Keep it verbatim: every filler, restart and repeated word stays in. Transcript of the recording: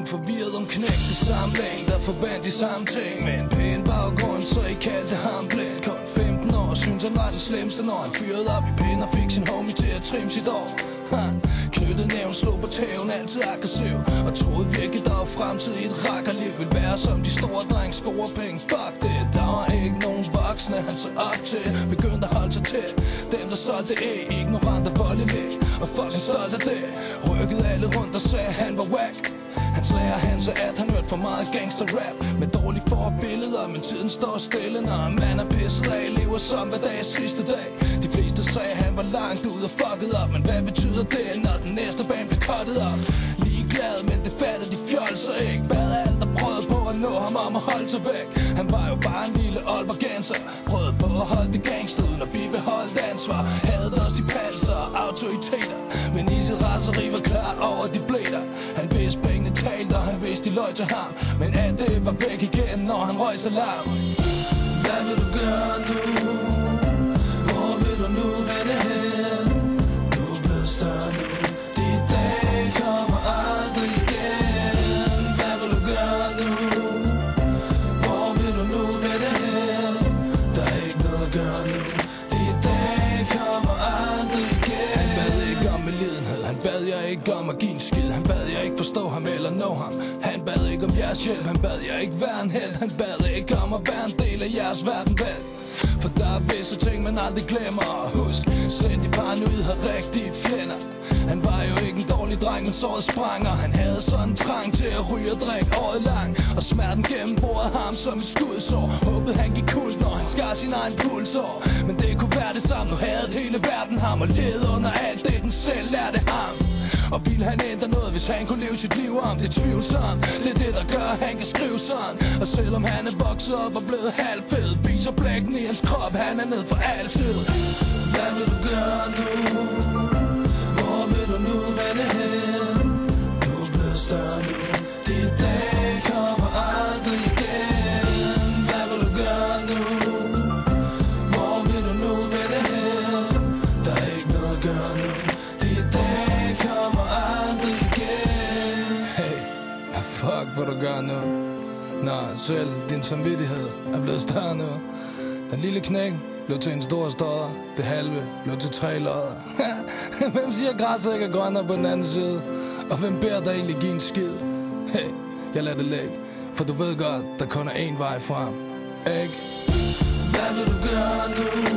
forvirret om knæk til samling, der forbandt de samme ting. Med en pæn baggrund, så I kaldte ham blind. Kun femten år, synes han var det slemste, når han fyrede op i pind og fik sin homie til at trimme sit år. Ha. Knyttet nævn, slog på tæven, altid aggressiv, og troede virkelig, der var fremtid i et rakkerliv. Vil være som de store dreng, score penge, fuck det. Der var ikke nogen voksne, han så op til. Begyndte at holde sig til dem, der solgte æg, ignorant og voldelig, og fucking stolt af det. Rykkede alle rundt og sagde, han var whack. Hans lærer han så at han hørte for meget gangster-rap med dårlige forbilleder, men tiden står stille, når en mand er pisset af, lever som hver dag sidste dag. De fleste sagde han var langt ud og fucket op, men hvad betyder det, når den næste bane blev cuttet op? Ligeglad, men det fattede de fjolser ikke. Bad alt der prøvede på at nå ham om at holde sig væk. Han var jo bare en lille Aalborgenser, prøvede på at holde det gangster uden at bibeholde ansvar. Havde også de passer og autoriteter, men i sit raseri var klar over de blæder. Han vidste pengene talte, og han vidste de løg til ham, men alt det var væk igen, når han røg så larm. Hvad vil du gøre nu? Hvor vil du nu vende hen? Du er blevet større nu, de dage kommer aldrig igen. Hvad vil du gøre nu? Hvor vil du nu vende hen? Der er ikke noget at gøre nu, de dage kommer aldrig igen. Han bad ikke om medlidenhed, han bad jeg ikke om at give en skid. Han bad jeg ikke forstå ham eller nå ham. Han bad ikke om jeres hjælp, han bad jeg ikke være en held. Han bad ikke om at være en del af jeres verden vel. For der er visse ting man aldrig glemmer. Husk, selv de paranoid har rigtige fjender. Han var jo ikke en dårlig dreng, men såret sprang, og han havde sådan en trang til at ryge og drikke året lang. Og smerten gennem bordet ham som et skudsår. Håbede han gik kult, når han skar sin egen pulsår. Men det kunne være det samme, nu havde hele verden ham og led under alt det den selv lærte ham. Og ville han ændre noget, hvis han kunne leve sit liv om? Det er tvivlsomt, det er det der gør, at han kan skrive sådan. Og selvom han er vokset op og blevet halvfed, viser blækken i hans krop, han er ned for altid. Hvad vil du gøre nu? Hvor vil du nu vende hen? Du er blevet større nu, de dage kommer aldrig igen. Hvad vil du gøre nu? Hvor vil du nu vende hen? Der er ikke noget at gøre nu, de dage kommer aldrig igen. Hey, hvad fuck vil du gøre nu? Nå, selv din samvittighed er blevet større nu. Den lille knæk blev til en stor stodder. Det halve blev til tre lodder. Hvem siger græsset ikke er grønnere på den anden side? Og hvem beder der egentlig give en skid? Hey, jeg lader det ligge, for du ved godt, der kun er én vej frem. Ikke? Hvad vil du gøre nu?